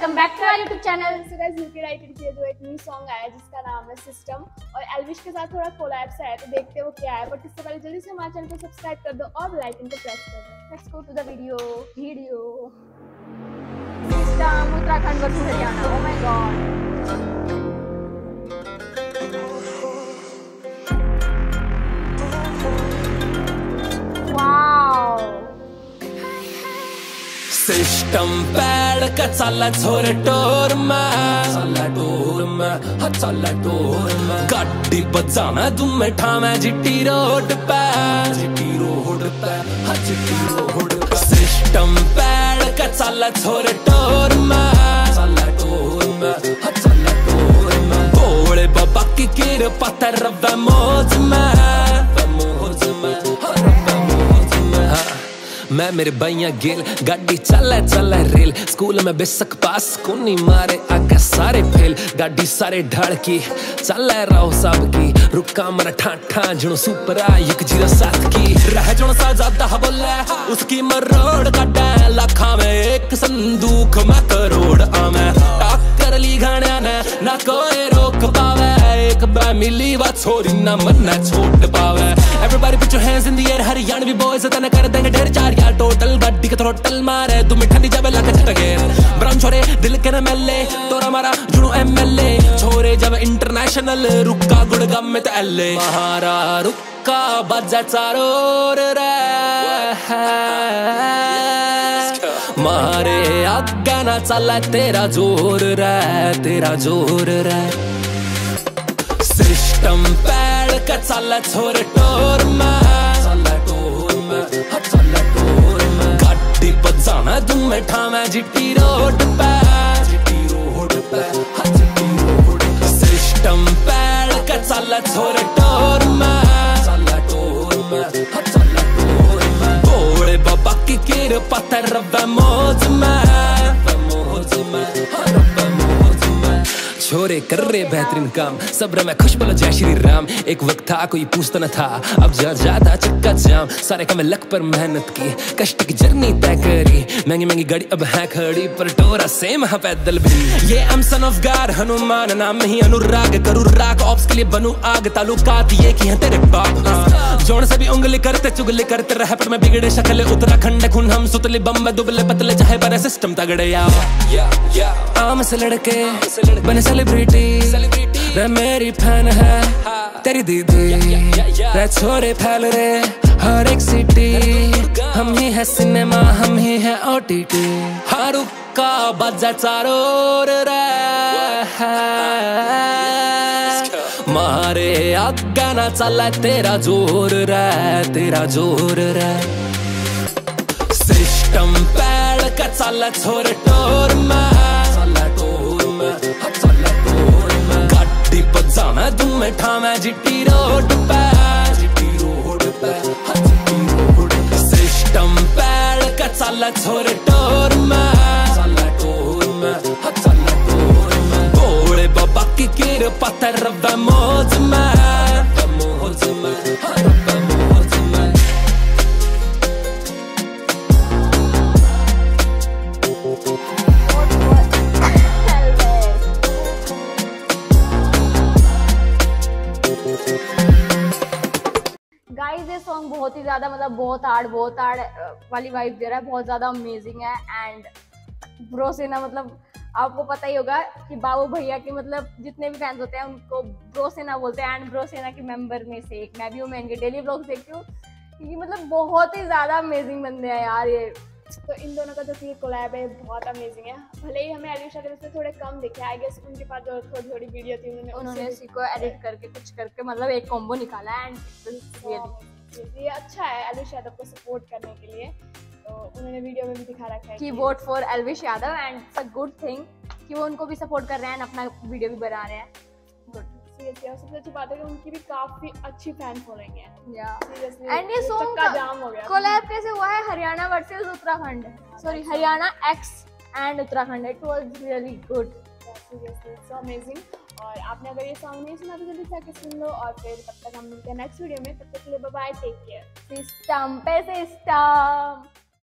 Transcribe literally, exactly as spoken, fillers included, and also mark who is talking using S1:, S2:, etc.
S1: Welcome back to our YouTube channel.
S2: So guys यूके राइटेड की जो एक न्यू सॉन्ग आया है जिसका नाम है सिस्टम और एल्विश के साथ थोड़ा कोलैब से है, तो देखते हैं वो क्या है। बट इससे पहले जल्दी से हमारे चैनल को सब्सक्राइब कर दो और बेल आइकन को प्रेस कर दो।
S1: Let's go to the video video system Uttarakhand versus Haryana. Oh my God,
S3: system पैड का चाला छोरे टोर में चाला टोर में हा चाला टोर में गाड़ी बजाना तुम बैठा मैं जिट्टी रोड पे जिट्टी रोड पे हा जिट्टी रोड पे सिस्टम पैड का चाला छोरे टोर में चाला टोर में हा चाला टोर में भोले बाबा की कृपा तेरे रब्बे मौज में मौज में मैं मेरे भैया गिल गाड़ी चला चला रेल स्कूल में बेसक पास कुनी मारे आगे सारे फेल गाड़ी सारे ढड़की चला रहो सब की रुका मरा ठाठा जनो सुपरा एक जीरो सात की रह जनो सा ज्यादा बोले उसकी मरोड़ काटा लाखा में एक संदूक में करोड़ आमे टक्कर ली गाना ने ना कोई रोक पावे एक बार मिली बात छोरी ना मन ना छोड़ पावे everybody put your hands in the air Haryanvi boys तना कर देंगे ढेर चार यार टोटल गाड़ी का थ्रोटल मारे तुम ठंडी जावे लग झटके ब्राउन छोरे दिल के न मेले तोरा मारा जुनू एमएलए छोरे जब इंटरनेशनल रुका गुड़गाम में तो एलए महारा रुका बजा चारोर रे मारे आगे ना चला तेरा जोर रे तेरा जोर रे सिस्टम पैड का चला छोरे टोर में चला टोर में हा चला टोर में गाड़ी बजाना तुम बैठा मैं जिट्टी रोड पे जिट्टी रोड पे हा जिट्टी रोड पे सिस्टम पैड का चला छोरे टोर में चला टोर में हा चला टोर में भोले बाबा की कृपा तेरे रब्बे मौज में मौज में हा रब्बे मौज में छोरे कर रहे बेहतरीन काम सब्र में खुश बोलो जय श्री राम एक वक्त था कोई पूछता न था अब जा जाता चक्का जाम सारे काम लक पर मेहनत की कष्ट की जर्नी तय करी महंगी महंगी गाड़ी अब है खड़ी पर टोरा सेम है पैदल भी ये am son of God Hanuman नाम ही अनुराग करूँ राग ऑप्स के लिए बनूं आग तालुकात ये की है तेरे बाप जोड़ से भी उंगली करते चुगली करते रह पर मैं बिगड़े शक्ल उत्तराखंड खून हम सुतले बम दुबले पतले चाहे पर सिस्टम तगड़े या आम से लड़के बने सेलिब्रिटी रे मेरी फैन है तेरी दीदी रे छोरे फैल रे हर एक सिटी हम ही है सिनेमा हम ही है ओटीटी हर का बजा चारोर रे मारे आगे ना चला तेरा जोर रे तेरा जोर रे सिस्टम पैड का चला छोरे टोर में चला टोर में हा चला टोर में गाड़ी बजाना तुम बैठा मैं जिट्टी रोड पे जिट्टी रोड पे हा जिट्टी रोड पे सिस्टम पैड का चला छोरे टोर में चला टोर में हा चला टोर में भोले बाबा की कृपा तेरे रब्बे मौज में मौज में हा रब्बे मौज में
S1: गाइस ये सॉन्ग बहुत ही ज्यादा मतलब बहुत हार्ड बहुत हार्ड वाली वाइब दे रहा है, बहुत ज्यादा अमेजिंग है। एंड ब्रो सेना मतलब आपको पता ही होगा कि बाबू भैया के मतलब जितने भी फैंस होते हैं उनको ब्रो सेना बोलते हैं। एंड ब्रो सेना के मेंबर में से एक मैं भी हूँ, मैं इनके डेली ब्लॉग्स देखती हूँ क्योंकि मतलब बहुत ही ज्यादा अमेजिंग बंदे हैं यार ये।
S2: तो इन दोनों का जो ये कोलैब है बहुत अमेजिंग है। भले ही हमें एलिशा के से थोड़े कम दिखे, आई गेस उनके पास जो थोड़ी थोड़ी वीडियो थी उन्होंने
S1: उन्होंने इसी को एडिट करके कुछ करके मतलब एक कॉम्बो निकाला है। एंड
S2: ये अच्छा है एलिश यादव को सपोर्ट करने के लिए, तो उन्होंने वीडियो में भी दिखा रखा है
S1: कि vote for Elvish Yadav and it's a good thing कि वो उनको भी सपोर्ट कर रहे हैं, अपना वीडियो भी बना रहे हैं। गुड
S2: सीरियसली और सबसे अच्छी बात है कि उनकी भी काफी अच्छी फैन फॉलोइंग है
S1: या
S2: सीरियसली।
S1: एंड ये सॉन्ग
S2: का जाम हो गया
S1: कोलैब कैसे हुआ है Haryana versus Uttarakhand, sorry Haryana x and Uttarakhand. It was really good
S2: seriously so amazing. और आपने अगर ये सॉन्ग नहीं सुना तो जल्दी जाके सुन लो और फिर तब तक हम मिलते हैं नेक्स्ट वीडियो में। तब तक के लिए bye bye, take care.
S1: System पे सिस्टम।